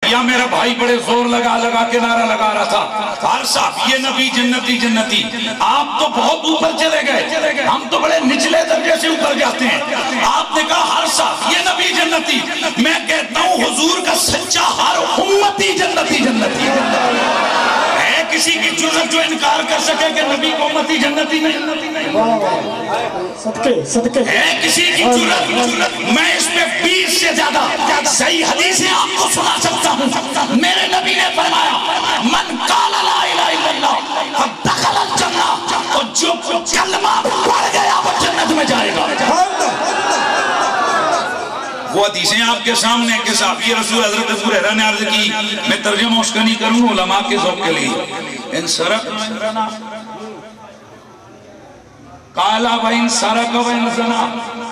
یا میرا بھائی بڑے زور لگا لگا کے نعرہ لگا رہا تھا ہر صاحب یہ نبی جنتی جنتی، آپ تو بہت اوپر چلے گئے، ہم تو بڑے نچلے درجے سے اوپر جاتے ہیں۔ آپ نے کہا ہر صاحب یہ نبی جنتی، میں کہتا ہوں حضور کا سچا ہر امتی جنتی جنتی ہے۔ کسی کی جرت جو انکار کر سکے کہ نبی کو امتی جنتی نہیں صدقے ہے؟ کسی کی جرت؟ میں اس پہ 20 سے زیادہ صحیح حدیثیں آپ کو سنا سکتا ہوں۔ میرے نبی نے فرمایا من قال لا الہ الا اللہ فدخل الجنہ، اور جو کلمہ پڑھ گیا وہ جنت میں جائے گا۔ وہ حدیثیں آپ کے سامنے کہ صحابی رسول حضرت ابو ہریرہ نے عرض کی، میں ترجمہ اس کا نہیں کروں علماء کے ذوق کے لیے۔ ان سرق قالا وَإِن سَرَقَ وَإِن زَنَا،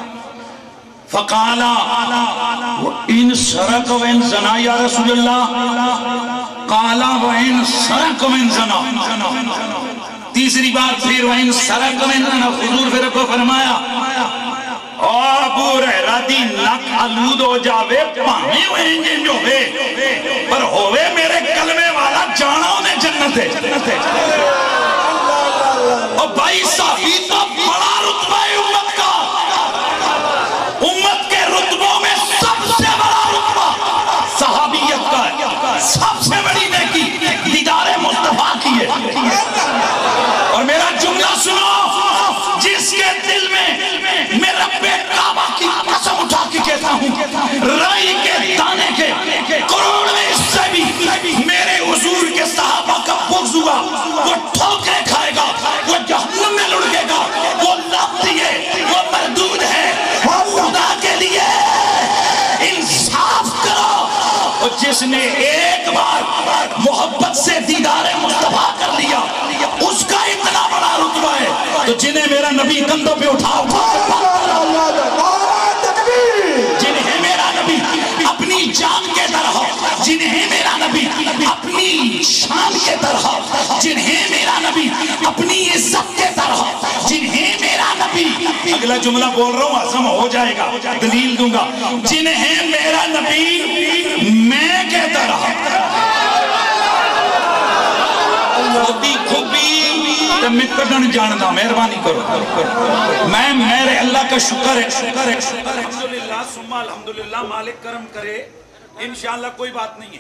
فقالا وَإِن سَرَقَ وَإِن زَنَا یا رسول اللہ، قالا وَإِن سَرَقَ وَإِن زَنَا۔ تیسری بات پھر وَإِن سَرَقَ وَإِن زَنَا، حضور پھر کو فرمایا ابو ہریرہ دی نک آلود ہو جاوے پانی ہوئے انجن ہوئے پر ہوئے میرے کلمے والا جانا انہیں جنت ہے۔ اور بھائی صحابی تو بڑا رتبہ ہے امت کا، امت کے رتبوں میں سب سے بڑا رتبہ صحابیت کا ہے، سب سے بڑی نیکی دیدار مصطفیٰ کی ہے۔ اور میرا جملہ سنو، جس کے دل میں رب کعبہ کی قسم اٹھا کے کہتا ہوں رائی کے دانے کے کروڑویں حصے بھی میرے حضور کے صحابہ کا بغض ہوا، وہ ٹھوکریں کھائے گا، وہ جہنم میں لڑکے گا، وہ لعنتی ہے، وہ مردود ہے۔ خدا کے لیے انصاف کرو، اور جس نے ایک بار محبت سے دیدار مصطفیٰ کر لیا اس کا اتنا بڑا رتبہ ہے، تو جنہیں میرا نبی کندھوں پہ اٹھا جنہیں میرا نبی اپنی جان کے طرح، جنہیں میرا نبی اپنی شان کے طرح، جنہیں میرا نبی اپنی عزت کے طرح، جنہیں میرا نبی، اگلا جملہ بول رہا ہوں عظم ہو جائے گا دلیل دوں گا، جنہیں میرا نبی میں کے طرح ہوتی خوبی میں کٹن جانتا، مہربانی کرو، میں میرے اللہ کا شکر ہے الحمدللہ ثم الحمدللہ، مالک کرم کرے، انشاءاللہ کوئی بات نہیں ہے۔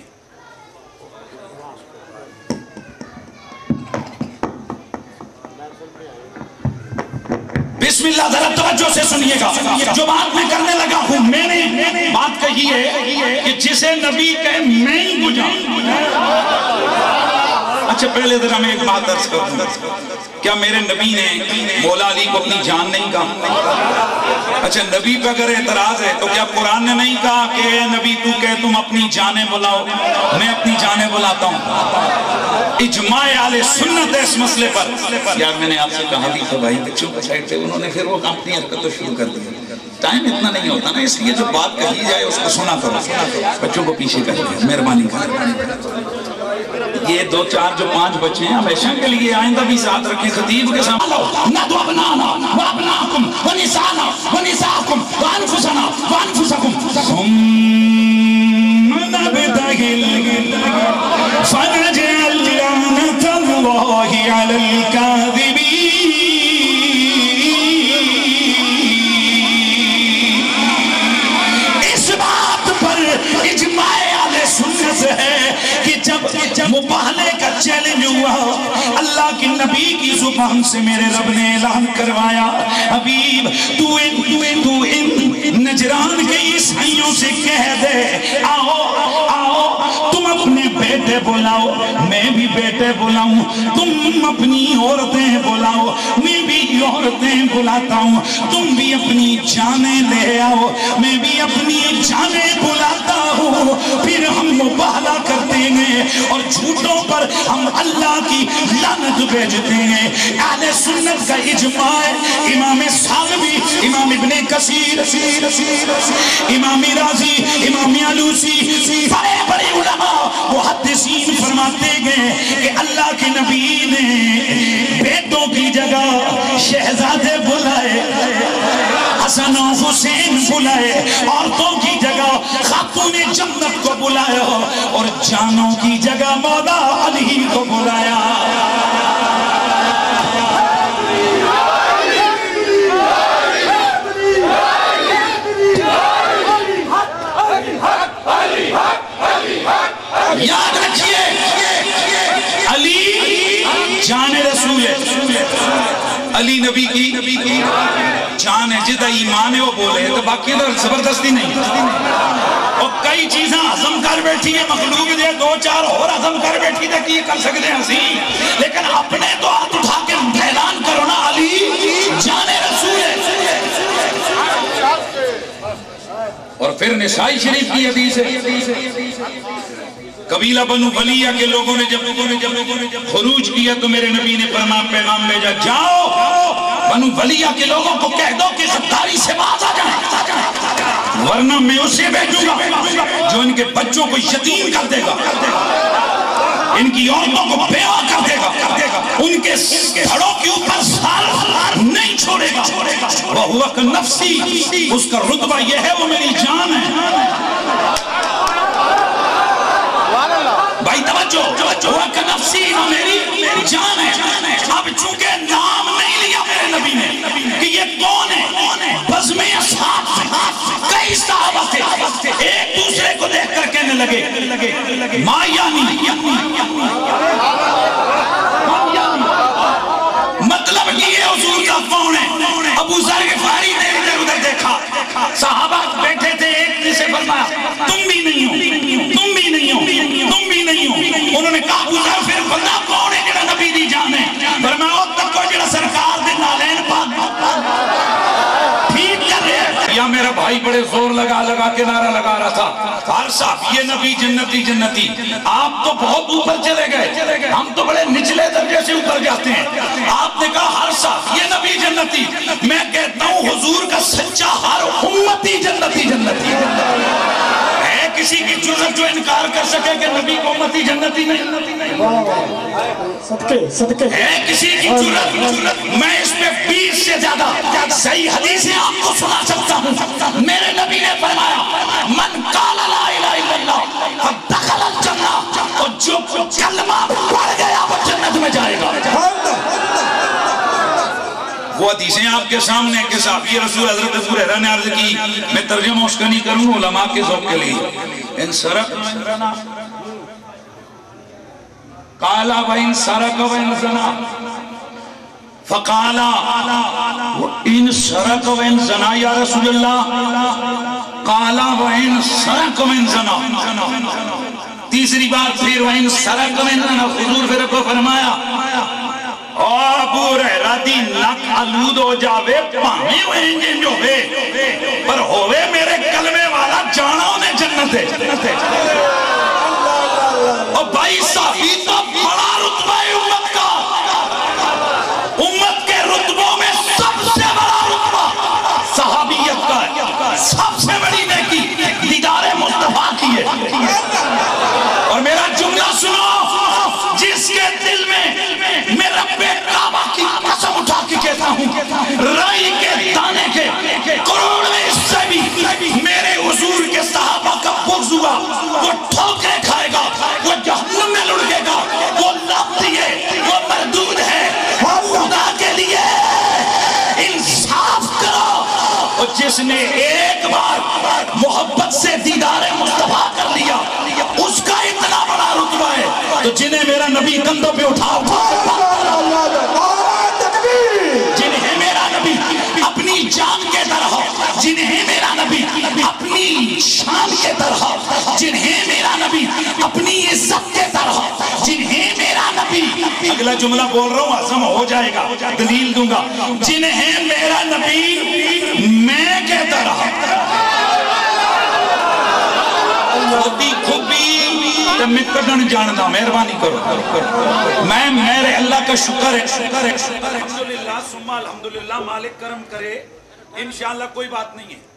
بسم اللہ ذرا توجہ سے سنیے گا، جو بات میں کرنے لگا ہوں، میں نے بات کہی ہے کہ جسے نبی کہے میں ہی بجھا۔ اچھا پہلے ذرا میں ایک بات عرض کروں، کیا میرے نبی نے مولا علی کو اپنی جان نہیں کہا؟ اچھا نبی پہ اگر اعتراض ہے تو کیا قرآن نے نہیں کہا کہ اے نبی تو کہ تم اپنی جانیں بلاؤ، میں اپنی جانیں بلاتا ہوں؟ اجماع اہل سنت ہے اس مسئلے پر۔ یار میں نے آپ سے کہا بھی تو بھائی بچوں کو سائڈ پہ، انہوں نے پھر وہ اپنی حرکتوں شروع کر دی۔ ٹائم اتنا نہیں ہوتا نا، اس لیے جو بات کہی جائے اس کو سنا کرو، بچوں کو پیچھے کر دیں، مہربانی کر۔ یہ 2 4 جو 5 بچے ہیں ہمیشہ کے لیے آئندہ بھی ساتھ رکھیں، خطیب کے سامنے ندو ابنانا وابناکم ونسانا ونساکم وانفسنا وانفسکم ثم نبتہل فنجعل لعنت اللہ علی الکاذبین۔ اس بات پر اجماع اہل سنت ہے کہ جب مباہلے کا چیلنج ہوا، اللہ کی نبی کی زبان سے میرے رب نے اعلان کروایا، حبیب تو ان نجران کے عیسائیوں سے کہہ دے آؤ تم اپنے بیٹے بلاؤ، میں بھی بیٹے بلاؤں، تم اپنی عورتیں بلاؤ، میں بھی عورتیں بلاتا ہوں، تم بھی اپنی جانیں لے آؤ، میں بھی اپنی جانیں بلاتا ہوں، پھر ہم مباہلہ کرتے ہیں اور جھوٹوں پر ہم اللہ کی لعنت بھیجتے ہیں۔ اہل سنت کا اجماع ہے، امام سالبی، امام ابن کثیر، امام رازی، امام علوسی، بڑے بڑے علماء محدثین فرماتے گئے کہ اللہ کے نبی نے بیٹوں کی جگہ شہزادے بلائے، حسن و حسین بلائے، عورتوں کی جگہ خاتون جنت کو بلایا، اور جانوں کی جگہ مولا علی کو بلایا یاد رکھیے علی جان رسول ہے علی نبی کی جان ہے جدہ ایمان ہے وہ بولے تو باقی تو زبردستی نہیں اور کئی چیزاں عظم کر بیٹھی ہے مخلوق دے دو چار اور عظم کر بیٹھی تھا کہ یہ کر سکتے ہیں ہنسی لیکن اپنے تو ہاتھ اٹھا کے اعلان کرو نا علی جان رسول ہے اور پھر نسائی شریف کی حدیث ہے قبیلہ بنو ولیہ کے لوگوں نے جب خروج کیا تو میرے نبی نے پیغام بھیجا جاؤ بنو ولیہ کے لوگوں کو کہہ دو کہ غداری سے باز آ جائیں ورنہ میں اسے بھیجوں گا جو ان کے بچوں کو یتیم کر دے گا ان کی عورتوں کو بیوہ کر دے گا ان کے دھڑوں کے اوپر سار نہیں چھوڑے گا وَهُوَ كَنَفْسِي اس کا رتبہ یہ ہے وہ میری جان ہے بھائی توجہ وہ کنفسی میری جان ہے اب چونکہ نام نہیں لیا میرے نبی نے کہ یہ کون ہے بزم اصحاب کئی صحابہ تھے ایک دوسرے کو دیکھ کر کہنے لگے ما یعنی مطلب یہ حضور کا کون ہے ابو ذر غفاری نے ادھر ادھر دیکھا صحابہ بیٹھے تھے ایک نے سے فرمایا تم بھی نہیں ہو تم بھی نہیں ہو تم بھی نہیں ہو انہوں نے کہا ابو ذر پھر بندہ کون ہے جڑا نبی دی جان ہے فرمایا او تک کو جڑا سرکار دے نالین پاک ٹھیک کر رہے یا میرا بھائی بڑے زور لگا کے نعرہ لگا رہا تھا ہر صاحب یہ نبی جنتی جنتی آپ تو بہت اوپر چلے گئے ہم تو بڑے نچلے درجے سے اوپر جاتے ہیں آپ نے کہا ہر صاحب یہ نبی جنتی میں کہتا ہوں حضور کا سچا ہر امتی جنتی ہے کسی کی جرت جو انکار کر سکے کہ نبی کو امتی جنتی نہیں صدقے ہے کسی کی جرت میں اس پہ 20 سے زیادہ صحیح حدیثیں آپ کو سنا سکتا ہوں میرے نبی نے فرمایا من قال لا الہ الا اللہ فدخل الجنہ اور جو کلمہ پڑھ گیا وہ جنت میں جائے گا وہ حدیثیں آپ کے سامنے کہ صحابی رسول حضرت ابو ہریرہ نے عرض کی میں ترجمہ اس کا نہیں کروں علماء کے ذوق کے لیے ان سرق قالا وَإِن سَرَقَ وَإِن زَنَا فَقَالا إِن سَرَقَ وَإِن زَنَا یا رسول اللہ قالا وَإِن سَرَقَ وَإِن زَنَا تیسری بات پھر وَإِن سَرَقَ وَإِن زَنَا حضور پھر کو فرمایا ابو ہریرہ دی نک آلود ہو جاوے پانے ہوئے انجن جو ہوئے پر ہوئے میرے کلمے والا جانا انہیں جنت ہے اور بھائی صحابی تو بڑا رتبہ ہے امت کا امت کے رتبوں میں سب سے بڑا رتبہ صحابیت کا ہے سب سے بڑی نیکی دیدار مصطفیٰ کی ہے اور میرا جملہ سنو جس کے دل میں میں رب کعبہ کی قسم اٹھا کے کہتا ہوں رائی کے دانے کے کروڑ میں اس سے بھی میرے حضور کے صحابہ کا بغض ہوا وہ ٹھوکرے کھائے گا وہ جہنم میں لڑکے گا وہ لابتی ہے وہ مردود ہے خدا کے لیے انصاف کرو اور جس نے ایک بار محبت سے دیدار مصطفیٰ کر لیا اس کا اتنا بڑا رتبہ ہے تو جنہیں میرا نبی کندھوں پہ اٹھا جنہیں میرا نبی اپنی جان کے طرح جنہیں میرا نبی اپنی شان کے طرح جنہیں میرا نبی اپنی عزت کے طرح جنہیں میرا نبی اگلا جملہ بول رہا ہوں عظم ہو جائے گا دلیل دوں گا جنہیں میرا نبی میں کے طرح خودی خوبی میں کڑن جاننا مہربانی کرو میں میرے اللہ کا شکر ہے الحمدللہ ثم الحمدللہ مالک کرم کرے انشاءاللہ کوئی بات نہیں ہے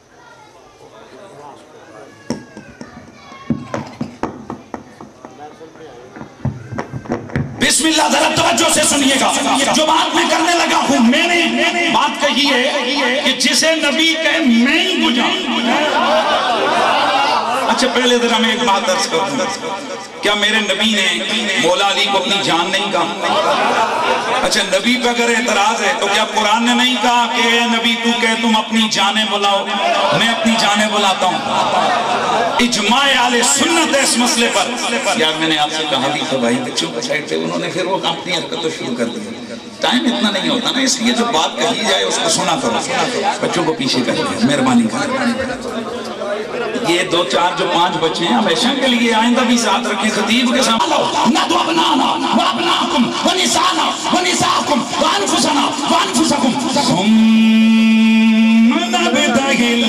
بسم اللہ ذرا توجہ سے سنیے گا جو بات میں کرنے لگا ہوں میں نے بات کہی ہے کہ جسے نبی کہے میں ہی بجھا اچھا پہلے ذرا میں ایک بات عرض کروں، کیا میرے نبی نے مولا علی کو اپنی جان نہیں کہا؟ اچھا نبی پہ اگر اعتراض ہے تو کیا قرآن نے نہیں کہا کہ اے نبی تو کہ تم اپنی جانیں بلاؤ، میں اپنی جانیں بلاتا ہوں؟ اجماع اہل سنت ہے اس مسئلے پر۔ یار میں نے آپ سے کہا بھی تھا بھائی بچوں کا سائڈ پہ، انہوں نے پھر وہ اپنی حرکتوں شروع کر دی۔ ٹائم اتنا نہیں ہوتا نا، اس لیے جو بات کہی جائے اس کو سنا کرو، بچوں کو پیچھے کر دیں، مہربانی کر۔ یہ 2 4 جو 5 بچے ہیں ہمیشہ کے لیے آئندہ بھی ساتھ رکھیں، خطیب کے سامنے ندعو ابنانا وابناکم ونسانا ونساکم وانفسنا وانفسکم ثم نبتهل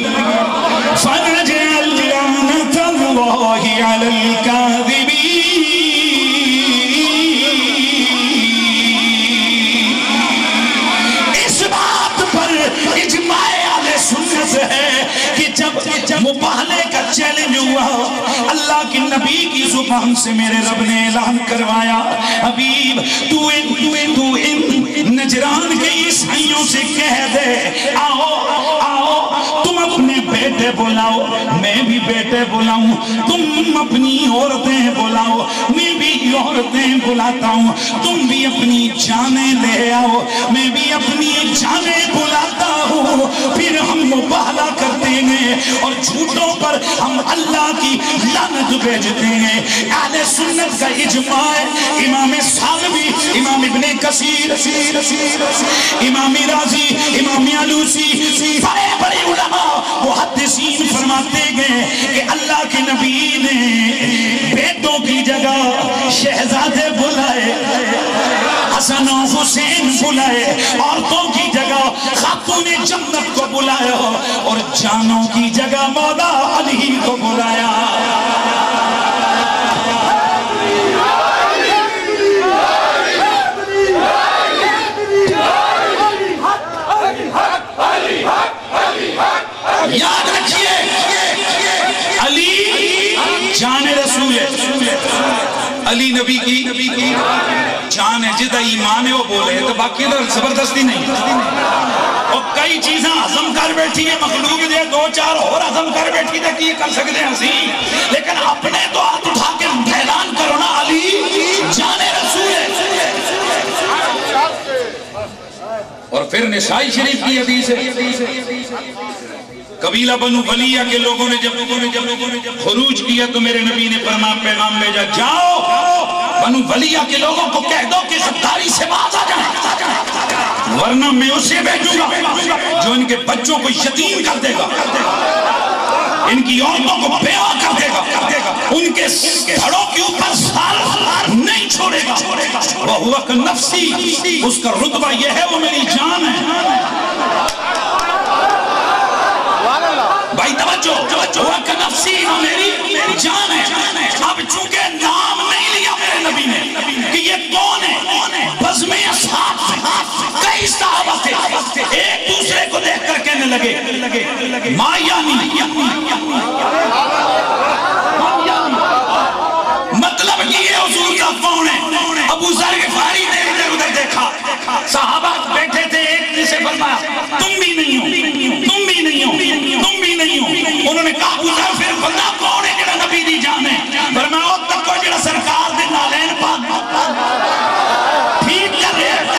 فنجعل لعنة الله على الكاذبين۔ اس بات پر اجماع اہل سنت ہے کہ جب مباہلے کا چیلنج ہوا، اللہ کی نبی کی زبان سے میرے رب نے اعلان کروایا، حبیب تو ان نجران کے عیسائیوں سے کہہ دے آؤ آؤ تم اپنے بیٹے بلاؤ میں بھی بیٹے بلاؤں، تم اپنی عورتیں بلاؤ میں بھی عورتیں بلاتا ہوں، تم بھی اپنی جانیں لے آؤ میں بھی اپنی جانیں بلاتا ہوں، پھر ہم مباہلہ کرتے ہیں اور جھوٹوں پر ہم اللہ کی لعنت بھیجتے ہیں۔ اہل سنت کا اجماع ہے، امام سالبی، امام ابن کثیر، امام رازی، امام علوسی، بڑے بڑے علماء محدثین فرماتے گئے کہ اللہ کے نبی نے بیٹوں کی جگہ شہزادے بلائے، حسن و حسین بلائے، عورتوں کی جگہ خاتون جنت کو بلایا اور جانوں کی جگہ مولا علی کو بلایا۔ یاد رکھیے علی جان رسول ہے، علی نبی کی جان ہے، جدہ ایمان ہے وہ بولے تو باقی زبردستی نہیں۔ اور کئی چیزیں عزم کر بیٹھی ہے مخلوق دے 2 4 اور عزم کر بیٹھی تھے کہ یہ کر سکتے ہیں ہنسی، لیکن اپنے تو ہاتھ اٹھا کے اعلان کرو نا علی جان رسول ہے۔ اور پھر نسائی شریف کی حدیث ہے، قبیلہ بنو ولیہ کے لوگوں نے جب خروج کیا تو میرے نبی نے پیغام بھیجا، جاؤ بنو ولیہ کے لوگوں کو کہہ دو کہ غداری سے باز آ جائیں، ورنہ میں اسے بھیجوں گا جو ان کے بچوں کو یتیم کر دے گا، ان کی عورتوں کو بیوہ کر دے گا، ان کے گھڑوں کے اوپر سال نہیں چھوڑے گا، وَهُوَ كَنَفْسِي، اس کا رتبہ یہ ہے وہ میری جان ہے۔ بھائی توجہ، وہ کنفسی وہ میری جان ہے۔ اب چونکہ نام نہیں لیا میرے نبی نے کہ یہ کون ہے، بزم اصحاب سے کئی صحابہ تھے، ایک دوسرے کو دیکھ کر کہنے لگے ما یعنی، مطلب یہ حضور کا کون ہے؟ ابو ذر غفاری نے ادھر ادھر دیکھا، صحابہ بیٹھے تھے